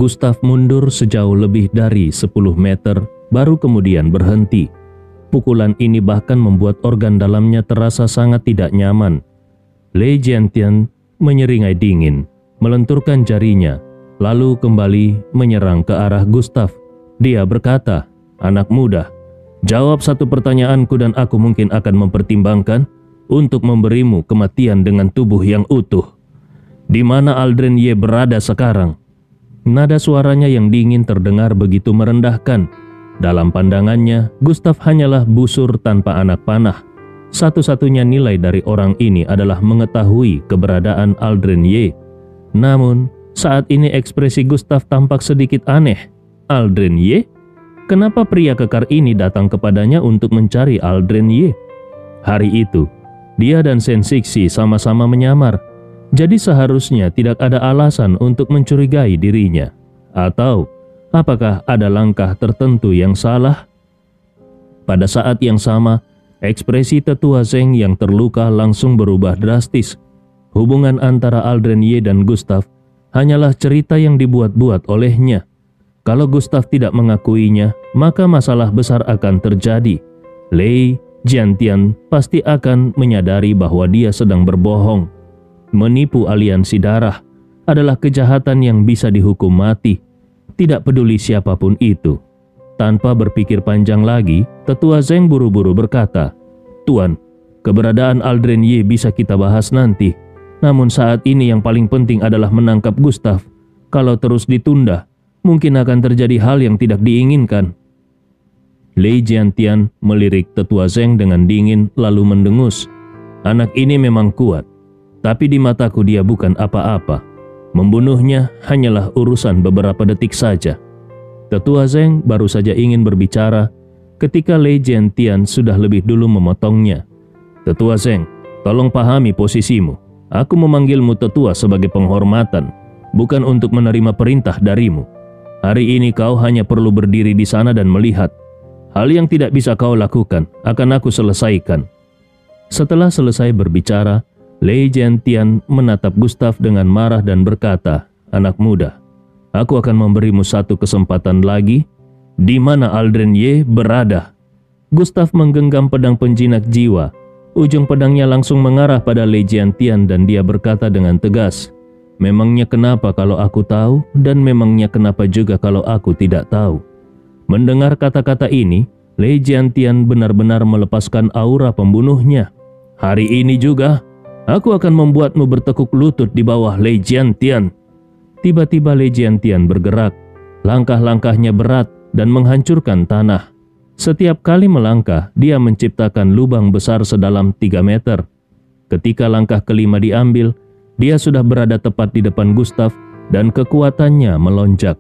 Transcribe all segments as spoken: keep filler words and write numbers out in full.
Gustav mundur sejauh lebih dari sepuluh meter, baru kemudian berhenti. Pukulan ini bahkan membuat organ dalamnya terasa sangat tidak nyaman. Lei Jiantian menyeringai dingin, melenturkan jarinya, lalu kembali menyerang ke arah Gustav. Dia berkata, "Anak muda, jawab satu pertanyaanku dan aku mungkin akan mempertimbangkan untuk memberimu kematian dengan tubuh yang utuh. Di mana Aldren Ye berada sekarang?" Nada suaranya yang dingin terdengar begitu merendahkan. Dalam pandangannya, Gustav hanyalah busur tanpa anak panah. Satu-satunya nilai dari orang ini adalah mengetahui keberadaan Aldren Ye. Namun, saat ini ekspresi Gustav tampak sedikit aneh. Aldren Ye? Kenapa pria kekar ini datang kepadanya untuk mencari Aldren Ye? Hari itu, dia dan Shen Sixi sama-sama menyamar. Jadi seharusnya tidak ada alasan untuk mencurigai dirinya. Atau, apakah ada langkah tertentu yang salah? Pada saat yang sama, ekspresi tetua Zheng yang terluka langsung berubah drastis. Hubungan antara Aldren Ye dan Gustav hanyalah cerita yang dibuat-buat olehnya. Kalau Gustav tidak mengakuinya, maka masalah besar akan terjadi. Lei Jiantian pasti akan menyadari bahwa dia sedang berbohong. Menipu aliansi darah adalah kejahatan yang bisa dihukum mati, tidak peduli siapapun itu. Tanpa berpikir panjang lagi, tetua Zheng buru-buru berkata, "Tuan, keberadaan Aldren Ye bisa kita bahas nanti. Namun saat ini yang paling penting adalah menangkap Gustav. Kalau terus ditunda, mungkin akan terjadi hal yang tidak diinginkan." Lei Jiantian melirik tetua Zheng dengan dingin lalu mendengus. "Anak ini memang kuat, tapi di mataku dia bukan apa-apa. Membunuhnya hanyalah urusan beberapa detik saja." Tetua Zheng baru saja ingin berbicara ketika Lei Jiantian sudah lebih dulu memotongnya. "Tetua Zheng, tolong pahami posisimu. Aku memanggilmu tetua sebagai penghormatan, bukan untuk menerima perintah darimu. Hari ini kau hanya perlu berdiri di sana dan melihat. Hal yang tidak bisa kau lakukan akan aku selesaikan." Setelah selesai berbicara, Lei Jiantian menatap Gustav dengan marah dan berkata, "Anak muda, aku akan memberimu satu kesempatan lagi. Di mana Aldren Ye berada?" Gustav menggenggam pedang penjinak jiwa. Ujung pedangnya langsung mengarah pada Lei Jiantian dan dia berkata dengan tegas, "Memangnya kenapa kalau aku tahu dan memangnya kenapa juga kalau aku tidak tahu?" Mendengar kata-kata ini, Lei Jiantian benar-benar melepaskan aura pembunuhnya. "Hari ini juga, aku akan membuatmu bertekuk lutut di bawah Lei Jiantian." Tiba-tiba Lei Jiantian bergerak. Langkah-langkahnya berat dan menghancurkan tanah. Setiap kali melangkah, dia menciptakan lubang besar sedalam tiga meter. Ketika langkah kelima diambil, dia sudah berada tepat di depan Gustav dan kekuatannya melonjak.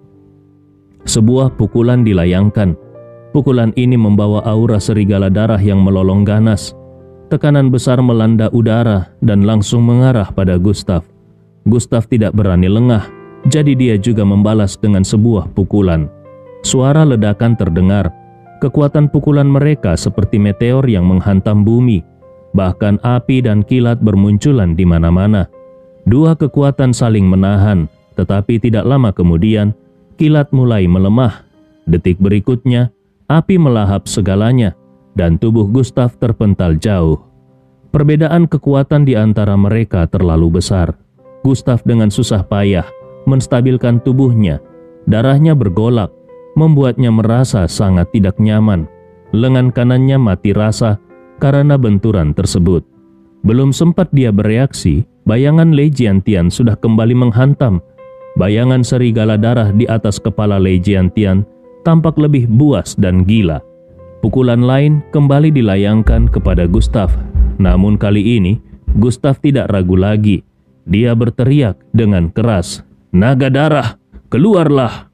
Sebuah pukulan dilayangkan. Pukulan ini membawa aura serigala darah yang melolong ganas. Tekanan besar melanda udara dan langsung mengarah pada Gustav. Gustav tidak berani lengah, jadi dia juga membalas dengan sebuah pukulan. Suara ledakan terdengar. Kekuatan pukulan mereka seperti meteor yang menghantam bumi. Bahkan api dan kilat bermunculan di mana-mana. Dua kekuatan saling menahan, tetapi tidak lama kemudian, kilat mulai melemah. Detik berikutnya, api melahap segalanya, dan tubuh Gustav terpental jauh. Perbedaan kekuatan di antara mereka terlalu besar. Gustav dengan susah payah menstabilkan tubuhnya. Darahnya bergolak, membuatnya merasa sangat tidak nyaman. Lengan kanannya mati rasa karena benturan tersebut. Belum sempat dia bereaksi, bayangan Lei Jiantian sudah kembali menghantam. Bayangan serigala darah di atas kepala Lei Jiantian tampak lebih buas dan gila. Pukulan lain kembali dilayangkan kepada Gustav. Namun kali ini, Gustav tidak ragu lagi. Dia berteriak dengan keras, "Naga darah, keluarlah!"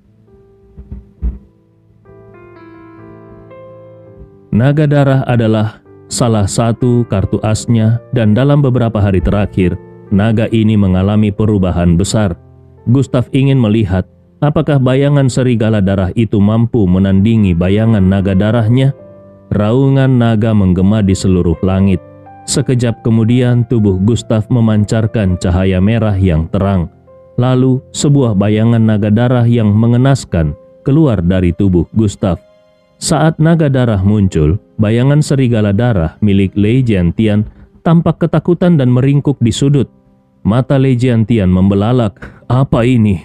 Naga darah adalah salah satu kartu asnya dan dalam beberapa hari terakhir, naga ini mengalami perubahan besar. Gustav ingin melihat apakah bayangan serigala darah itu mampu menandingi bayangan naga darahnya. Raungan naga menggema di seluruh langit. Sekejap kemudian tubuh Gustav memancarkan cahaya merah yang terang. Lalu sebuah bayangan naga darah yang mengenaskan keluar dari tubuh Gustav. Saat naga darah muncul, bayangan serigala darah milik Lei Jiantian tampak ketakutan dan meringkuk di sudut. Mata Lei Jiantian membelalak. Apa ini?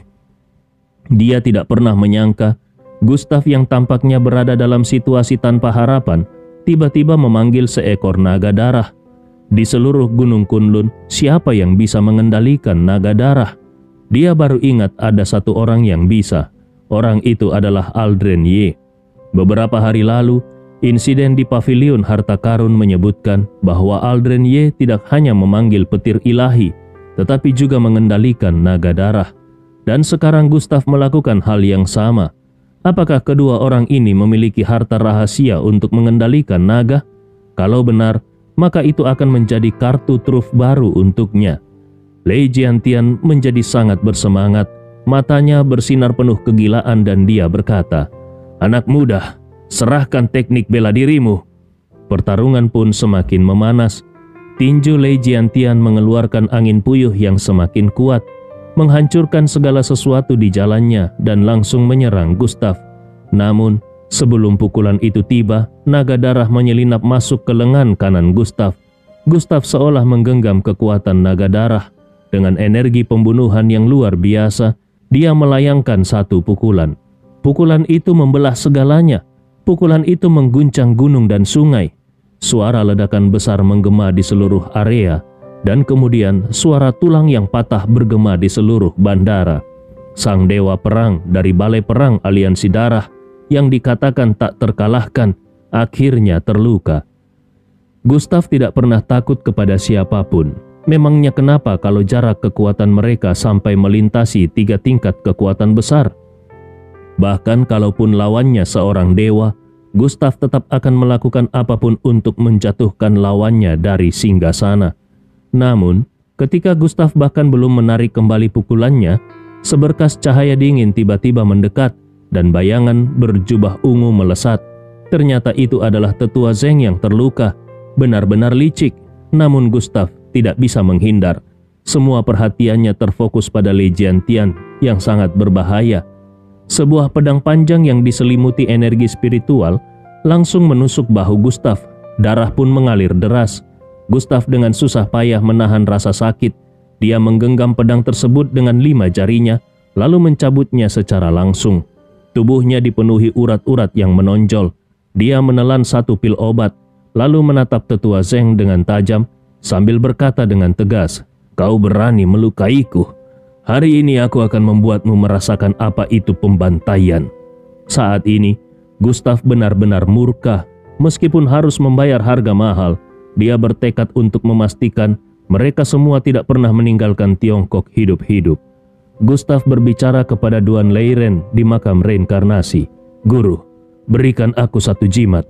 Dia tidak pernah menyangka Gustav yang tampaknya berada dalam situasi tanpa harapan tiba-tiba memanggil seekor naga darah. Di seluruh Gunung Kunlun, siapa yang bisa mengendalikan naga darah? Dia baru ingat ada satu orang yang bisa. Orang itu adalah Aldren Ye. Beberapa hari lalu, insiden di pavilion harta karun menyebutkan bahwa Aldren Ye tidak hanya memanggil petir ilahi, tetapi juga mengendalikan naga darah. Dan sekarang Gustav melakukan hal yang sama. Apakah kedua orang ini memiliki harta rahasia untuk mengendalikan naga? Kalau benar, maka itu akan menjadi kartu truf baru untuknya. Lei Jiantian menjadi sangat bersemangat, matanya bersinar penuh kegilaan dan dia berkata, "Anak muda, serahkan teknik bela dirimu." Pertarungan pun semakin memanas. Tinju Lei Jiantian mengeluarkan angin puyuh yang semakin kuat, menghancurkan segala sesuatu di jalannya dan langsung menyerang Gustav. Namun, sebelum pukulan itu tiba, naga darah menyelinap masuk ke lengan kanan Gustav. Gustav seolah menggenggam kekuatan naga darah. Dengan energi pembunuhan yang luar biasa, dia melayangkan satu pukulan. Pukulan itu membelah segalanya. Pukulan itu mengguncang gunung dan sungai. Suara ledakan besar menggema di seluruh area, dan kemudian suara tulang yang patah bergema di seluruh bandara. Sang dewa perang dari balai perang aliansi darah yang dikatakan tak terkalahkan, akhirnya terluka. Gustav tidak pernah takut kepada siapapun. Memangnya kenapa kalau jarak kekuatan mereka sampai melintasi tiga tingkat kekuatan besar? Bahkan kalaupun lawannya seorang dewa, Gustav tetap akan melakukan apapun untuk menjatuhkan lawannya dari singgasana. Namun, ketika Gustav bahkan belum menarik kembali pukulannya, seberkas cahaya dingin tiba-tiba mendekat dan bayangan berjubah ungu melesat. Ternyata itu adalah tetua Zeng yang terluka, benar-benar licik. Namun Gustav tidak bisa menghindar. Semua perhatiannya terfokus pada Lei Jiantian yang sangat berbahaya. Sebuah pedang panjang yang diselimuti energi spiritual langsung menusuk bahu Gustav. Darah pun mengalir deras. Gustav dengan susah payah menahan rasa sakit. Dia menggenggam pedang tersebut dengan lima jarinya, lalu mencabutnya secara langsung. Tubuhnya dipenuhi urat-urat yang menonjol. Dia menelan satu pil obat, lalu menatap tetua Zeng dengan tajam, sambil berkata dengan tegas, "Kau berani melukaiku. Hari ini aku akan membuatmu merasakan apa itu pembantaian." Saat ini, Gustav benar-benar murka. Meskipun harus membayar harga mahal, dia bertekad untuk memastikan mereka semua tidak pernah meninggalkan Tiongkok hidup-hidup. Gustav berbicara kepada Duan Leiren di makam reinkarnasi. "Guru, berikan aku satu jimat."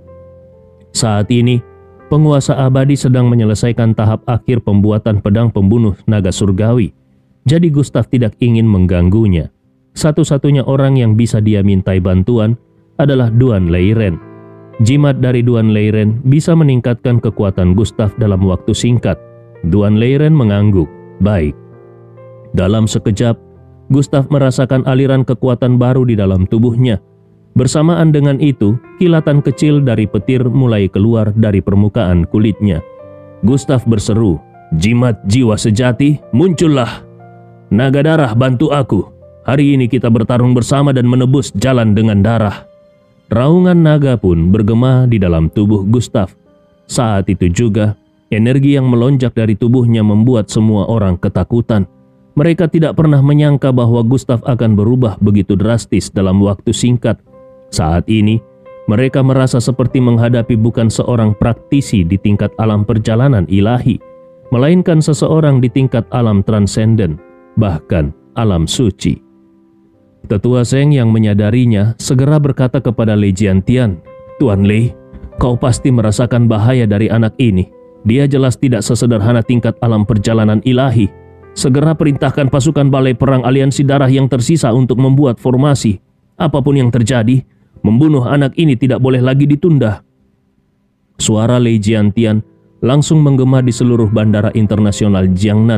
Saat ini, penguasa abadi sedang menyelesaikan tahap akhir pembuatan pedang pembunuh naga surgawi. Jadi Gustav tidak ingin mengganggunya. Satu-satunya orang yang bisa dia mintai bantuan adalah Duan Leiren. Jimat dari Duan Leiren bisa meningkatkan kekuatan Gustav dalam waktu singkat. Duan Leiren mengangguk. Baik. Dalam sekejap, Gustav merasakan aliran kekuatan baru di dalam tubuhnya. Bersamaan dengan itu, kilatan kecil dari petir mulai keluar dari permukaan kulitnya. Gustav berseru, "Jimat jiwa sejati, muncullah! Naga darah, bantu aku! Hari ini kita bertarung bersama dan menebus jalan dengan darah." Raungan naga pun bergema di dalam tubuh Gustav. Saat itu juga, energi yang melonjak dari tubuhnya membuat semua orang ketakutan. Mereka tidak pernah menyangka bahwa Gustav akan berubah begitu drastis dalam waktu singkat. Saat ini, mereka merasa seperti menghadapi bukan seorang praktisi di tingkat alam perjalanan ilahi, melainkan seseorang di tingkat alam transenden, bahkan alam suci. Tetua Zeng yang menyadarinya segera berkata kepada Lei Jiantian, "Tuan Lei, kau pasti merasakan bahaya dari anak ini. Dia jelas tidak sesederhana tingkat alam perjalanan ilahi. Segera perintahkan pasukan balai perang aliansi darah yang tersisa untuk membuat formasi. Apapun yang terjadi, membunuh anak ini tidak boleh lagi ditunda." Suara Lei Jiantian langsung menggema di seluruh bandara internasional Jiangnan.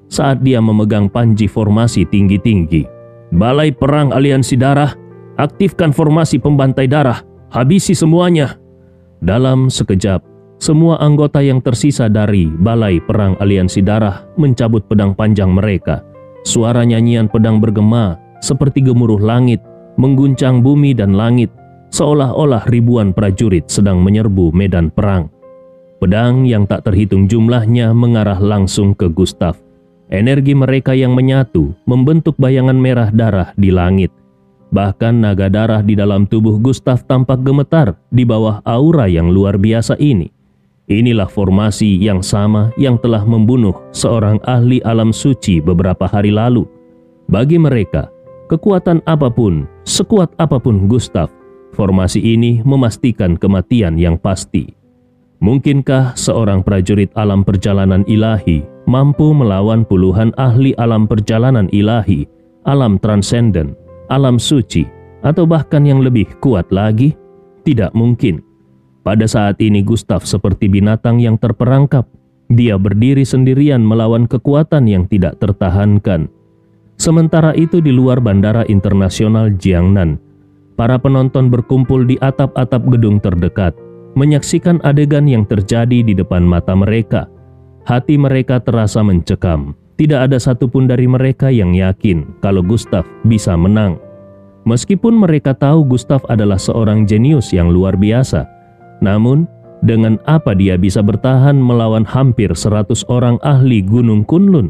saat dia memegang panji formasi tinggi-tinggi. Balai Perang Aliansi Darah, aktifkan formasi pembantai darah, habisi semuanya. Dalam sekejap, semua anggota yang tersisa dari Balai Perang Aliansi Darah mencabut pedang panjang mereka. Suara nyanyian pedang bergema seperti gemuruh langit, mengguncang bumi dan langit, seolah-olah ribuan prajurit sedang menyerbu medan perang. Pedang yang tak terhitung jumlahnya mengarah langsung ke Gustaf. Energi mereka yang menyatu membentuk bayangan merah darah di langit. Bahkan naga darah di dalam tubuh Gustaf tampak gemetar di bawah aura yang luar biasa ini. Inilah formasi yang sama yang telah membunuh seorang ahli alam suci beberapa hari lalu. Bagi mereka, kekuatan apapun, sekuat apapun Gustaf, formasi ini memastikan kematian yang pasti. Mungkinkah seorang prajurit alam perjalanan ilahi mampu melawan puluhan ahli alam perjalanan ilahi, alam transenden, alam suci, atau bahkan yang lebih kuat lagi? Tidak mungkin. Pada saat ini Gustaf seperti binatang yang terperangkap. Dia berdiri sendirian melawan kekuatan yang tidak tertahankan. Sementara itu di luar Bandara Internasional Jiangnan, para penonton berkumpul di atap-atap gedung terdekat, menyaksikan adegan yang terjadi di depan mata mereka. Hati mereka terasa mencekam. Tidak ada satupun dari mereka yang yakin kalau Gustaf bisa menang. Meskipun mereka tahu Gustaf adalah seorang jenius yang luar biasa, namun, dengan apa dia bisa bertahan melawan hampir seratus orang ahli Gunung Kunlun?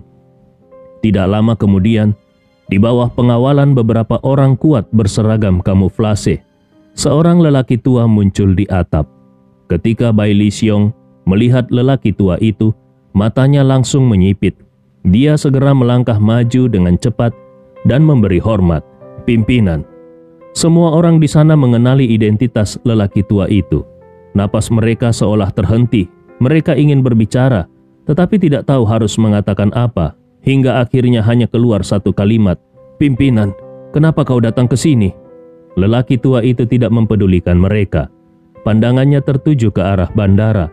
Tidak lama kemudian, di bawah pengawalan beberapa orang kuat berseragam kamuflase, seorang lelaki tua muncul di atap. Ketika Bai Li Xiong melihat lelaki tua itu, matanya langsung menyipit. Dia segera melangkah maju dengan cepat dan memberi hormat. Pimpinan. Semua orang di sana mengenali identitas lelaki tua itu. Napas mereka seolah terhenti. Mereka ingin berbicara, tetapi tidak tahu harus mengatakan apa. Hingga akhirnya hanya keluar satu kalimat, "Pimpinan, kenapa kau datang ke sini?" Lelaki tua itu tidak mempedulikan mereka. Pandangannya tertuju ke arah bandara.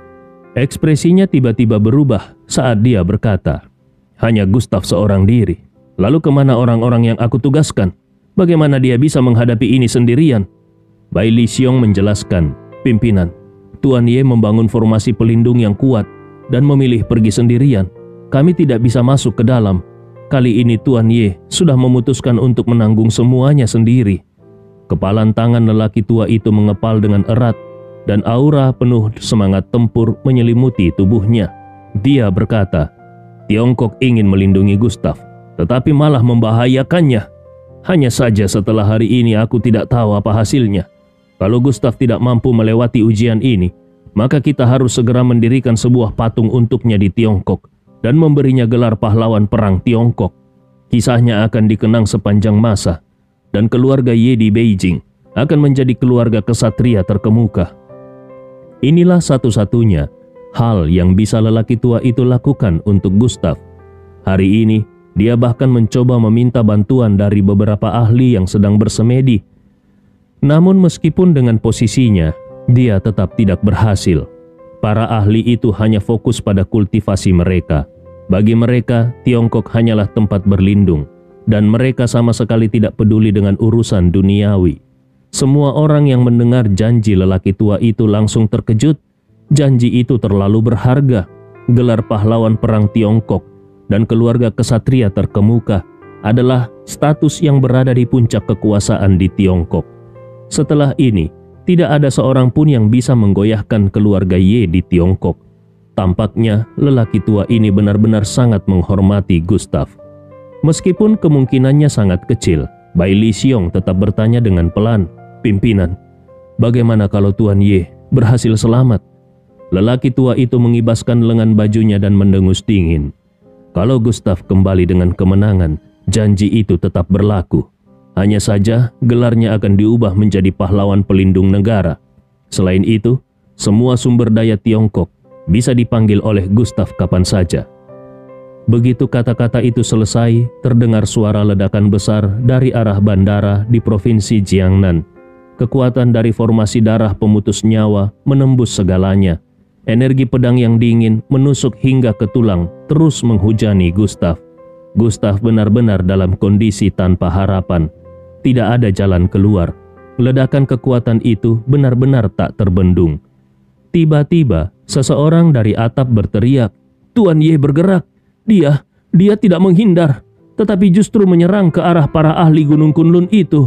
Ekspresinya tiba-tiba berubah saat dia berkata, "Hanya Gustaf seorang diri. Lalu kemana orang-orang yang aku tugaskan? Bagaimana dia bisa menghadapi ini sendirian?" Bai Li Xiong menjelaskan, "Pimpinan, Tuan Ye membangun formasi pelindung yang kuat dan memilih pergi sendirian. Kami tidak bisa masuk ke dalam. Kali ini Tuan Ye sudah memutuskan untuk menanggung semuanya sendiri." Kepalan tangan lelaki tua itu mengepal dengan erat dan aura penuh semangat tempur menyelimuti tubuhnya. Dia berkata, "Tiongkok ingin melindungi Gustaf, tetapi malah membahayakannya. Hanya saja setelah hari ini aku tidak tahu apa hasilnya. Kalau Gustaf tidak mampu melewati ujian ini, maka kita harus segera mendirikan sebuah patung untuknya di Tiongkok dan memberinya gelar pahlawan perang Tiongkok. Kisahnya akan dikenang sepanjang masa, dan keluarga Ye di Beijing akan menjadi keluarga kesatria terkemuka." Inilah satu-satunya hal yang bisa lelaki tua itu lakukan untuk Gustaf. Hari ini, dia bahkan mencoba meminta bantuan dari beberapa ahli yang sedang bersemedi. Namun meskipun dengan posisinya, dia tetap tidak berhasil. Para ahli itu hanya fokus pada kultivasi mereka. Bagi mereka, Tiongkok hanyalah tempat berlindung, dan mereka sama sekali tidak peduli dengan urusan duniawi. Semua orang yang mendengar janji lelaki tua itu langsung terkejut. Janji itu terlalu berharga. Gelar pahlawan perang Tiongkok dan keluarga kesatria terkemuka adalah status yang berada di puncak kekuasaan di Tiongkok. Setelah ini, tidak ada seorang pun yang bisa menggoyahkan keluarga Ye di Tiongkok. Tampaknya lelaki tua ini benar-benar sangat menghormati Gustaf. Meskipun kemungkinannya sangat kecil, Bai Li Xiong tetap bertanya dengan pelan, "Pimpinan, bagaimana kalau Tuan Ye berhasil selamat?" Lelaki tua itu mengibaskan lengan bajunya dan mendengus dingin. Kalau Gustaf kembali dengan kemenangan, janji itu tetap berlaku. Hanya saja gelarnya akan diubah menjadi pahlawan pelindung negara. Selain itu, semua sumber daya Tiongkok bisa dipanggil oleh Gustaf kapan saja. Begitu kata-kata itu selesai, terdengar suara ledakan besar dari arah bandara di provinsi Jiangnan. Kekuatan dari formasi darah pemutus nyawa menembus segalanya. Energi pedang yang dingin menusuk hingga ke tulang terus menghujani Gustav. Gustav benar-benar dalam kondisi tanpa harapan. Tidak ada jalan keluar. Ledakan kekuatan itu benar-benar tak terbendung. Tiba-tiba seseorang dari atap berteriak, "Tuan Ye bergerak! Dia, dia tidak menghindar, tetapi justru menyerang ke arah para ahli Gunung Kunlun itu."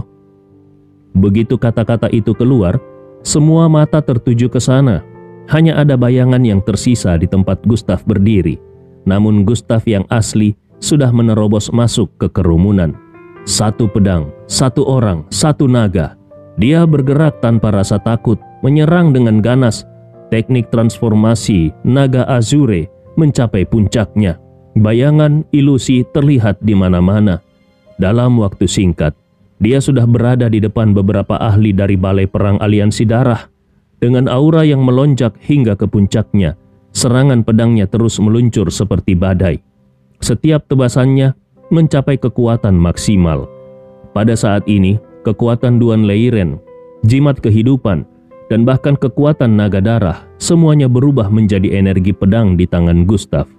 Begitu kata-kata itu keluar, semua mata tertuju ke sana. Hanya ada bayangan yang tersisa di tempat Gustav berdiri. Namun Gustav yang asli sudah menerobos masuk ke kerumunan. Satu pedang, satu orang, satu naga. Dia bergerak tanpa rasa takut, menyerang dengan ganas. Teknik transformasi naga Azure mencapai puncaknya. Bayangan ilusi terlihat di mana-mana. Dalam waktu singkat, dia sudah berada di depan beberapa ahli dari Balai Perang Aliansi Darah. Dengan aura yang melonjak hingga ke puncaknya, serangan pedangnya terus meluncur seperti badai. Setiap tebasannya mencapai kekuatan maksimal. Pada saat ini, kekuatan Duan Leiren, jimat kehidupan, dan bahkan kekuatan naga darah, semuanya berubah menjadi energi pedang di tangan Gustav.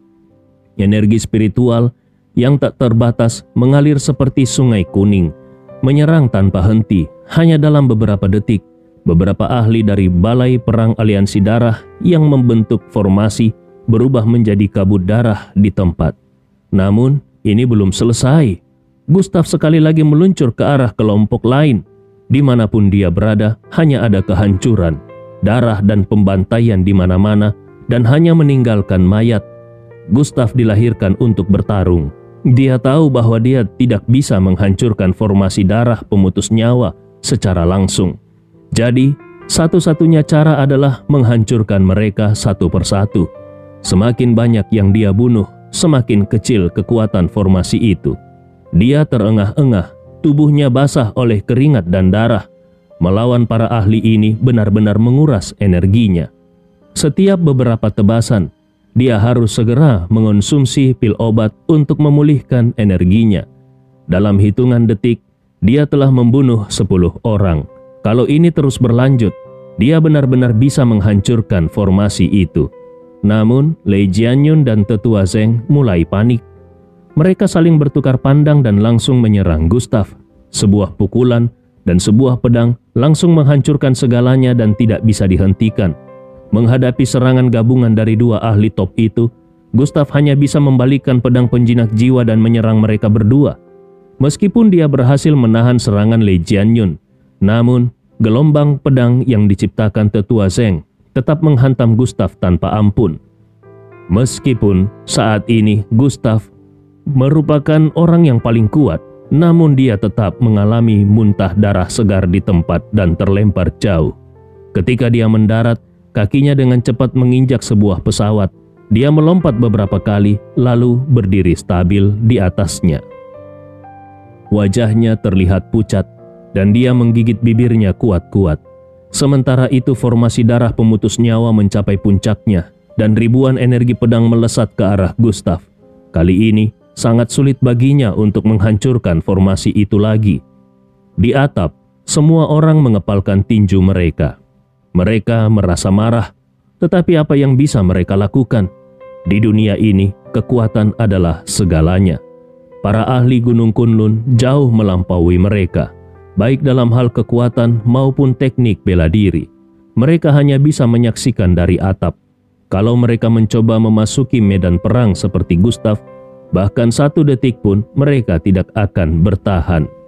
Energi spiritual yang tak terbatas mengalir seperti sungai kuning, menyerang tanpa henti. Hanya dalam beberapa detik, beberapa ahli dari Balai Perang Aliansi Darah yang membentuk formasi berubah menjadi kabut darah di tempat. Namun, ini belum selesai. Gustav sekali lagi meluncur ke arah kelompok lain. Dimanapun dia berada, hanya ada kehancuran, darah dan pembantaian di mana-mana, dan hanya meninggalkan mayat. Gustav dilahirkan untuk bertarung. Dia tahu bahwa dia tidak bisa menghancurkan formasi darah pemutus nyawa secara langsung. Jadi, satu-satunya cara adalah menghancurkan mereka satu persatu. Semakin banyak yang dia bunuh, semakin kecil kekuatan formasi itu. Dia terengah-engah, tubuhnya basah oleh keringat dan darah. Melawan para ahli ini benar-benar menguras energinya. Setiap beberapa tebasan, dia harus segera mengonsumsi pil obat untuk memulihkan energinya. Dalam hitungan detik, dia telah membunuh sepuluh orang. Kalau ini terus berlanjut, dia benar-benar bisa menghancurkan formasi itu. Namun, Lei Jianyun dan Tetua Zeng mulai panik. Mereka saling bertukar pandang dan langsung menyerang Gustav. Sebuah pukulan dan sebuah pedang langsung menghancurkan segalanya dan tidak bisa dihentikan. Menghadapi serangan gabungan dari dua ahli top itu, Gustav hanya bisa membalikkan pedang penjinak jiwa dan menyerang mereka berdua. Meskipun dia berhasil menahan serangan Lei Jianyun, namun gelombang pedang yang diciptakan Tetua Zeng tetap menghantam Gustav tanpa ampun. Meskipun saat ini Gustav merupakan orang yang paling kuat, namun dia tetap mengalami muntah darah segar di tempat dan terlempar jauh. Ketika dia mendarat, kakinya dengan cepat menginjak sebuah pesawat. Dia melompat beberapa kali, lalu berdiri stabil di atasnya. Wajahnya terlihat pucat, dan dia menggigit bibirnya kuat-kuat. Sementara itu formasi darah pemutus nyawa mencapai puncaknya, dan ribuan energi pedang melesat ke arah Gustav. Kali ini, sangat sulit baginya untuk menghancurkan formasi itu lagi. Di atap, semua orang mengepalkan tinju mereka. Mereka merasa marah, tetapi apa yang bisa mereka lakukan? Di dunia ini, kekuatan adalah segalanya. Para ahli Gunung Kunlun jauh melampaui mereka, baik dalam hal kekuatan maupun teknik bela diri. Mereka hanya bisa menyaksikan dari atap. Kalau mereka mencoba memasuki medan perang seperti Gustav, bahkan satu detik pun mereka tidak akan bertahan.